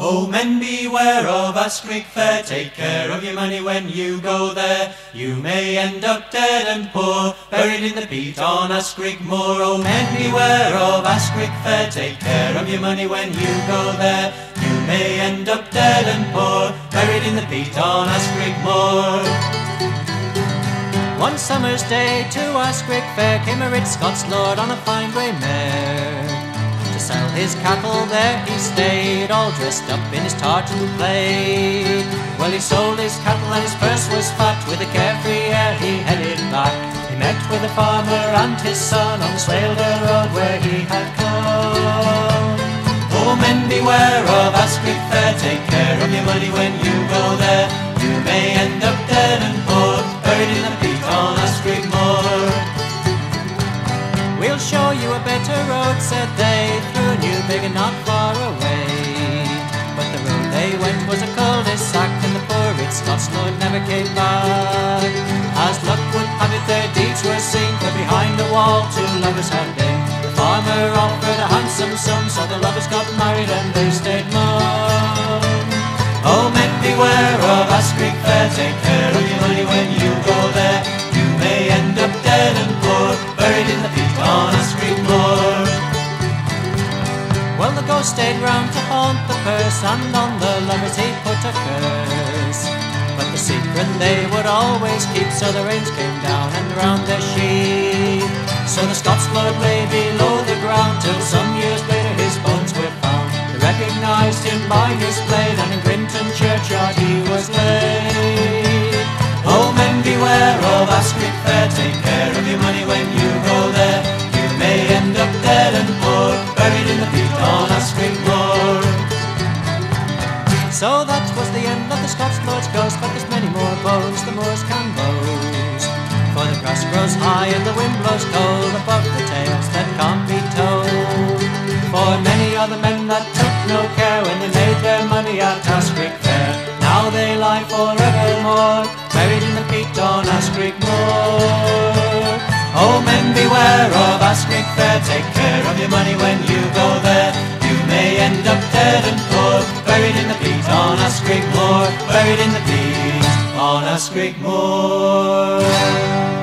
Oh, men, beware of Asquith Fair, take care of your money when you go there. You may end up dead and poor, buried in the peat on Asquith Moor. Oh, men, beware of Asquith Fair, take care of your money when you go there. You may end up dead and poor, buried in the peat on Asquith Moor. One summer's day to Asquith Fair came a rich Scots lord on a fine grey mare. To sell his cattle there he stayed, all dressed up in his tartan plaid. Well, he sold his cattle and his purse was fat, with a carefree air he headed back. He met with a farmer and his son on the Swaleder road where he had come. Oh, men, beware of Asquith Fair, take care of your money when you go there. You may end up dead and poor, buried in the peat on Asquith Moor. We'll show you a better road, said they, through Newbig and not far away. But the road they went was a cul-de-sac, and the poor rich Scots lord never came back. As luck would have it, their deeds were seen, for behind the wall two lovers had been. The farmer offered a handsome sum, so the lovers got married and they stayed mum. Oh, men, beware of Asquith Fair, take care of your money when you go there. You may end up dead and poor, buried in the peat on Asquith Moor. Well, the ghost stayed round to haunt the purse, and on the lovers he put a curse. But the secret they would always keep, so the rains came down and drowned their sheep. So the Scots lord lay below the ground, till some years later his bones were found. They recognised him by his blade, and in Grinton churchyard he was laid. Oh, men, beware of Asquith Fair, take care of your money when you go there. You may end up dead and poor, buried in the peat on Asquith Moor. So that was the end of the Scots lord's ghost, but there's many more bones the moors can boast. For the grass grows high and the wind blows cold above the tales that can't be told. For many are the men that took no care when they made their money at Asquith Fair. Now they lie forevermore, buried in the peat on Asquith Moor. Oh, men, beware of Asquith Fair, take care of your money when you go there. You may end up dead and poor, buried in the peat on Asquith Moor, buried in the peat on Asquith Moor.